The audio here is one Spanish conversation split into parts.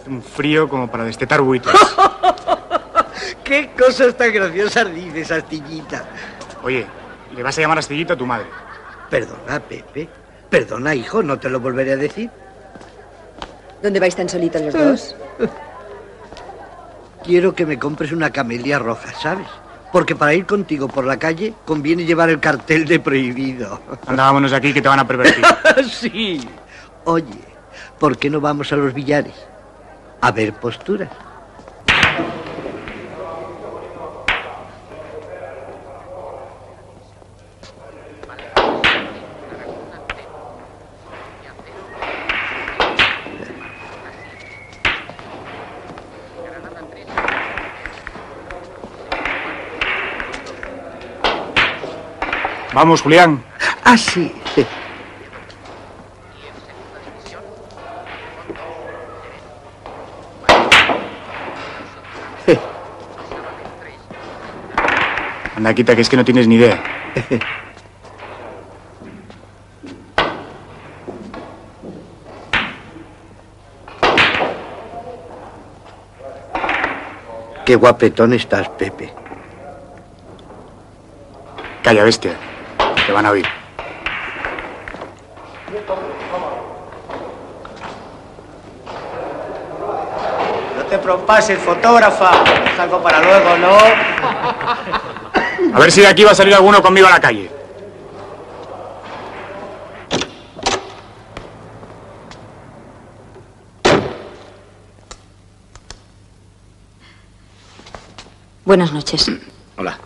hace un frío como para destetar buitres. ¡Qué cosas tan graciosas dices, Astillita! Oye, ¿le vas a llamar Astillita a tu madre? Perdona, Pepe. Perdona, hijo, no te lo volveré a decir. ¿Dónde vais tan solitos los dos? Quiero que me compres una camelia roja, ¿sabes? Porque para ir contigo por la calle conviene llevar el cartel de prohibido. Anda, vámonos de aquí que te van a pervertir. Sí. Oye, ¿por qué no vamos a los billares? A ver posturas. Vamos, Julián. Ah, sí. Anda, quita, que es que no tienes ni idea. Qué guapetón estás, Pepe. Calla, bestia. Te van a oír. No te propases, fotógrafa. Es algo para luego, ¿no? A ver si de aquí va a salir alguno conmigo a la calle. Buenas noches. Hola.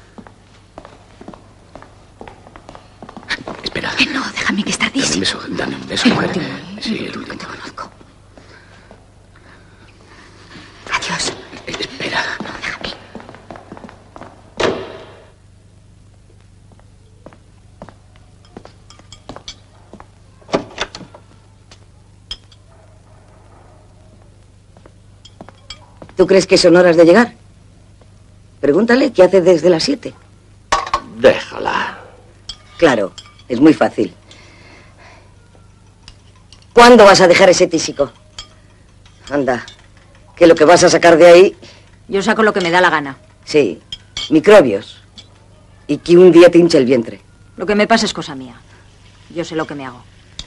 Espera. No, déjame que está Dame un beso, mujer. Sí, el último. Te conozco. Adiós. Espera. No, déjame. ¿Tú crees que son horas de llegar? Pregúntale qué hace desde las 7. Déjala. Claro, es muy fácil. ¿Cuándo vas a dejar ese tísico? Anda, que lo que vas a sacar de ahí... Yo saco lo que me da la gana. Sí, microbios. Y que un día te hinche el vientre. Lo que me pasa es cosa mía. Yo sé lo que me hago.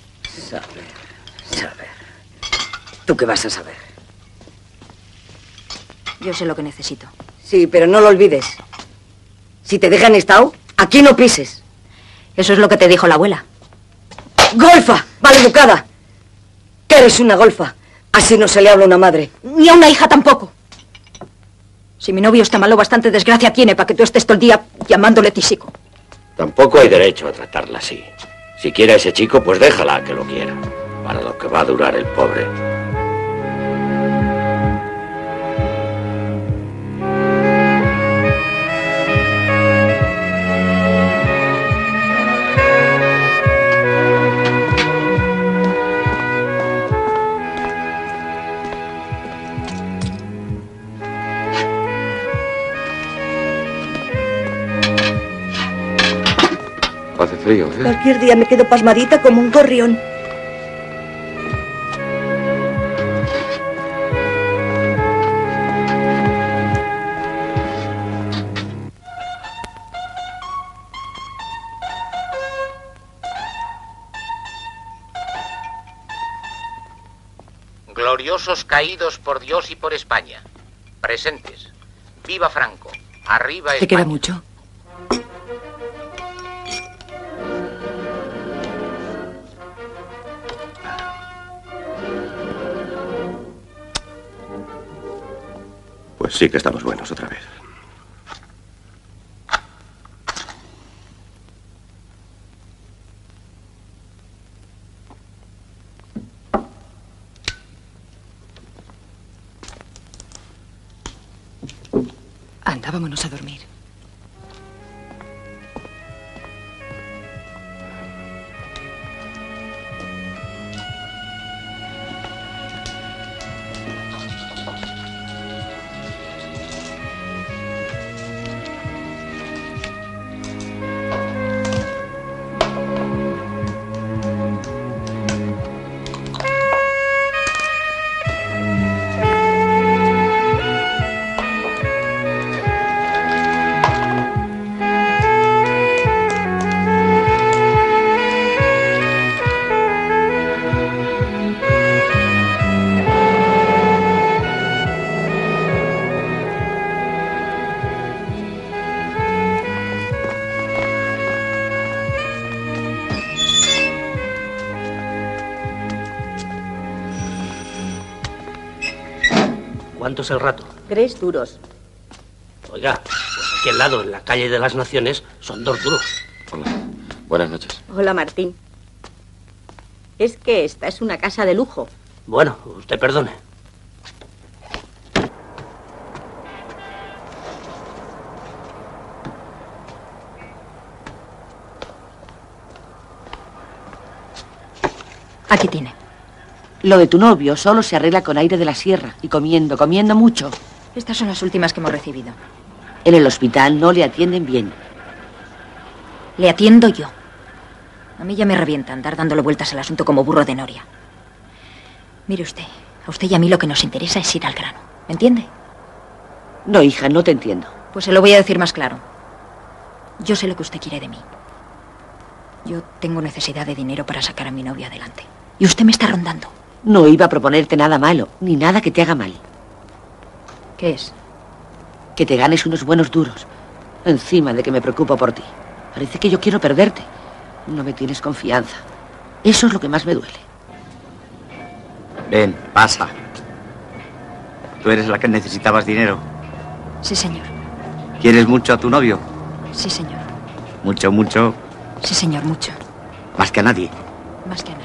Saber. ¿Tú qué vas a saber? Yo sé lo que necesito. Sí, pero no lo olvides. Si te dejan estado, aquí no pises. Eso es lo que te dijo la abuela. ¡Golfa! ¡Maleducada! Que eres una golfa. Así no se le habla a una madre. Ni a una hija tampoco. Si mi novio está malo, bastante desgracia tiene para que tú estés todo el día llamándole tísico. Tampoco hay derecho a tratarla así. Si quiere a ese chico, pues déjala que lo quiera. Para lo que va a durar el pobre. Hace frío, ¿eh? Cualquier día me quedo pasmadita como un gorrión. Gloriosos caídos por Dios y por España. Presentes. Viva Franco. Arriba España. ¿Te queda mucho? Pues sí que estamos buenos otra vez. Anda, vámonos a dormir. ¿Cuánto es el rato? 3 duros. Oiga, pues aquí al lado, en la calle de las Naciones, son 2 duros. Hola. Buenas noches. Hola, Martín. Es que esta es una casa de lujo. Bueno, usted perdone. Aquí tiene. Lo de tu novio solo se arregla con aire de la sierra y comiendo mucho. Estas son las últimas que hemos recibido. En el hospital no le atienden bien. Le atiendo yo. A mí ya me revienta andar dándole vueltas al asunto como burro de noria. Mire usted, a usted y a mí lo que nos interesa es ir al grano. ¿Me entiende? No, hija, no te entiendo. Pues se lo voy a decir más claro. Yo sé lo que usted quiere de mí. Yo tengo necesidad de dinero para sacar a mi novia adelante. Y usted me está rondando. No iba a proponerte nada malo, ni nada que te haga mal. ¿Qué es? Que te ganes unos buenos duros. Encima de que me preocupo por ti. Parece que yo quiero perderte. No me tienes confianza. Eso es lo que más me duele. Ven, pasa. Tú eres la que necesitabas dinero. Sí, señor. ¿Quieres mucho a tu novio? Sí, señor. Mucho, mucho. Sí, señor, mucho. Más que a nadie. Más que a nadie.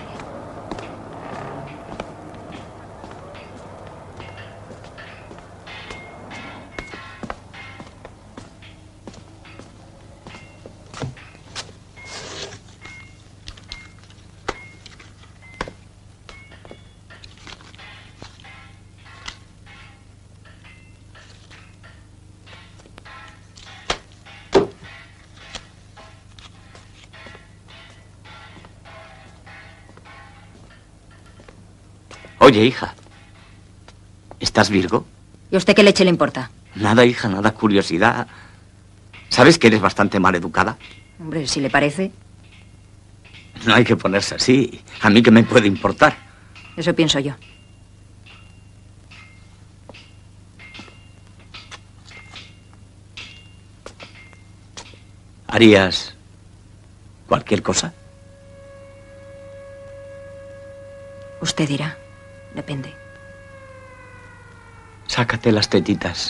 Oye, hija. ¿Estás Virgo? ¿Y a usted qué leche le importa? Nada, hija, nada. Curiosidad. ¿Sabes que eres bastante mal educada? Hombre, si le parece. No hay que ponerse así. ¿A mí qué me puede importar? Eso pienso yo. ¿Harías cualquier cosa? Usted dirá. Depende. Sácate las tetitas.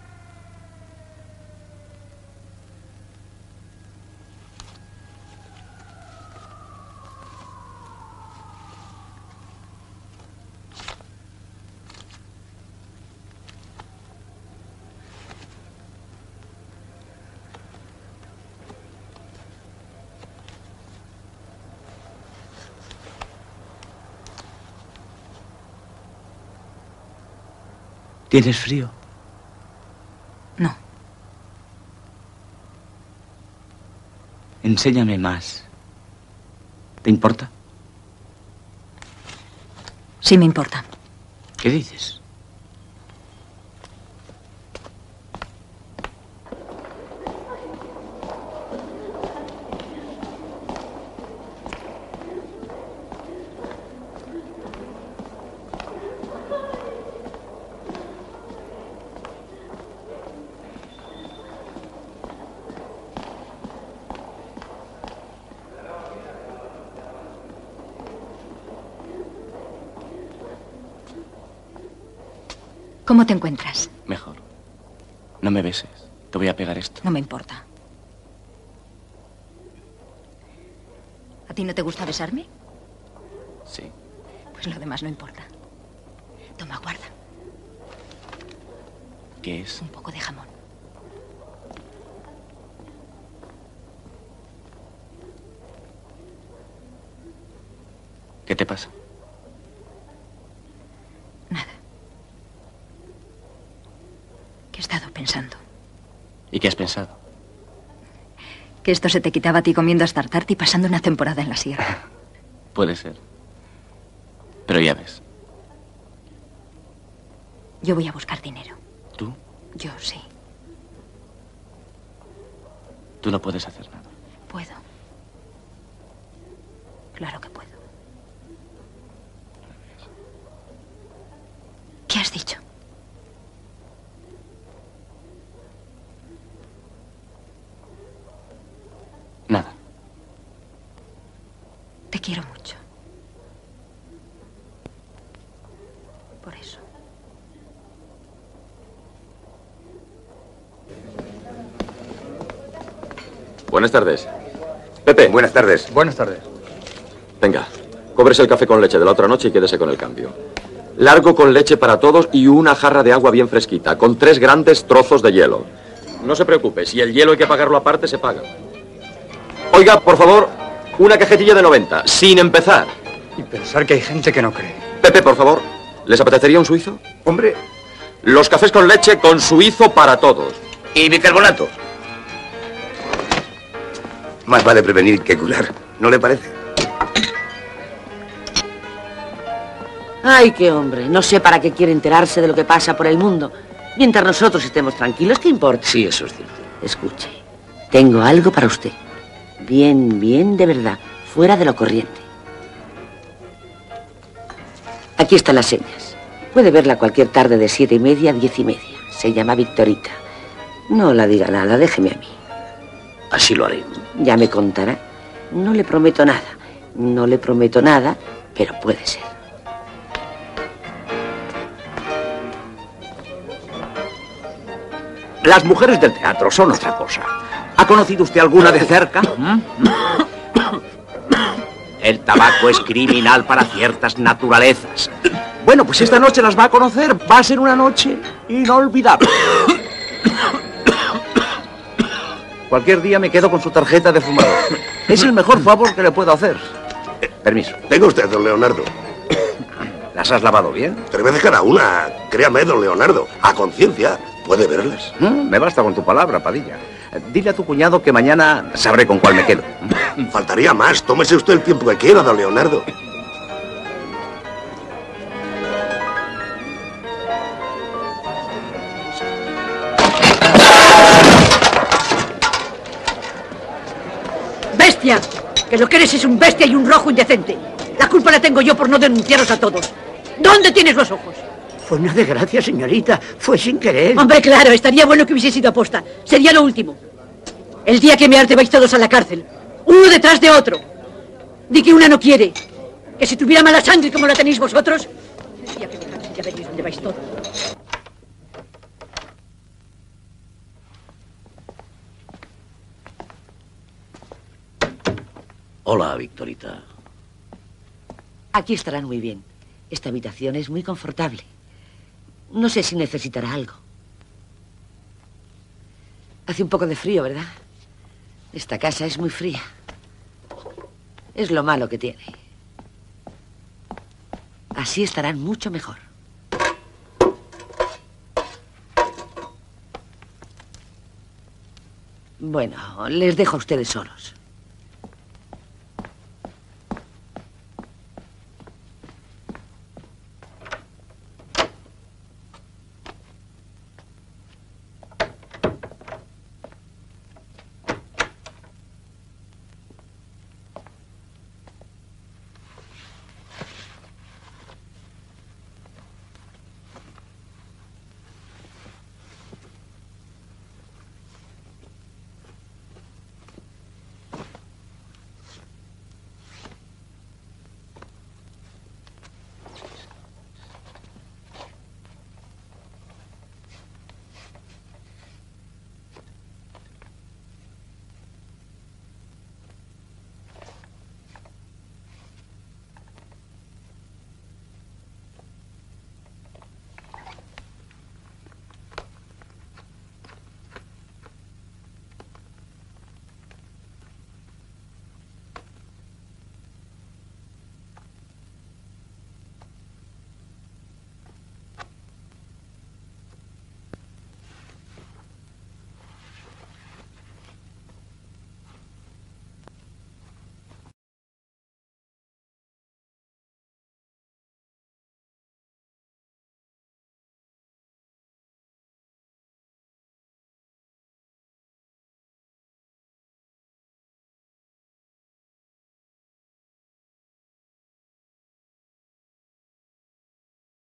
¿Tienes frío? No. Enséñame más. ¿Te importa? Sí me importa. ¿Qué dices? ¿Cómo te encuentras? Mejor. No me beses. Te voy a pegar esto. No me importa. ¿A ti no te gusta besarme? Sí. Pues lo demás no importa. Toma, guarda. ¿Qué es? Un poco de jamón. ¿Qué te pasa? Nada. Que he estado pensando. ¿Y qué has pensado? Que esto se te quitaba a ti comiendo hasta hartarte y pasando una temporada en la sierra. Puede ser. Pero ya ves. Yo voy a buscar dinero. ¿Tú? Yo sí. Tú no puedes hacer nada. Puedo. Claro que puedo. ¿Qué has dicho? Nada. Te quiero mucho. Por eso. Buenas tardes. Pepe. Buenas tardes. Buenas tardes. Venga, cóbrese el café con leche de la otra noche y quédese con el cambio. Largo con leche para todos y una jarra de agua bien fresquita, con 3 grandes trozos de hielo. No se preocupe, si el hielo hay que pagarlo aparte, se paga. Oiga, por favor, una cajetilla de 90, sin empezar. Y pensar que hay gente que no cree. Pepe, por favor, ¿les apetecería un suizo? Hombre. Los cafés con leche con suizo para todos. ¿Y bicarbonato? Más vale prevenir que curar, ¿no le parece? Ay, qué hombre. No sé para qué quiere enterarse de lo que pasa por el mundo. Mientras nosotros estemos tranquilos, ¿qué importa? Sí, eso es cierto. Escuche, tengo algo para usted. Bien, bien de verdad. Fuera de lo corriente. Aquí están las señas. Puede verla cualquier tarde de 7:30 a 10:30. Se llama Victorita. No la diga nada, déjeme a mí. Así lo haré. Ya me contará. No le prometo nada. No le prometo nada, pero puede ser. Las mujeres del teatro son otra cosa. ¿Ha conocido usted alguna de cerca? El tabaco es criminal para ciertas naturalezas. Bueno, pues esta noche las va a conocer. Va a ser una noche inolvidable. Cualquier día me quedo con su tarjeta de fumador. Es el mejor favor que le puedo hacer. Permiso. Tenga usted, don Leonardo. ¿Las has lavado bien? 3 veces cada una. Créame, don Leonardo. A conciencia. ¿Puede verlas? Me basta con tu palabra, Padilla. Dile a tu cuñado que mañana sabré con cuál me quedo. Faltaría más. Tómese usted el tiempo que quiera, don Leonardo. ¡Bestia! Que lo que eres es un bestia y un rojo indecente. La culpa la tengo yo por no denunciaros a todos. ¿Dónde tienes los ojos? Fue una desgracia, señorita. Fue sin querer. Hombre, claro, estaría bueno que hubiese sido aposta. Sería lo último. El día que me arte vais todos a la cárcel. Uno detrás de otro. Di que una no quiere. Que si tuviera mala sangre como la tenéis vosotros... Ya que ya veréis dónde vais todos. Hola, Victorita. Aquí estarán muy bien. Esta habitación es muy confortable. No sé si necesitará algo. Hace un poco de frío, ¿verdad? Esta casa es muy fría. Es lo malo que tiene. Así estarán mucho mejor. Bueno, les dejo a ustedes solos.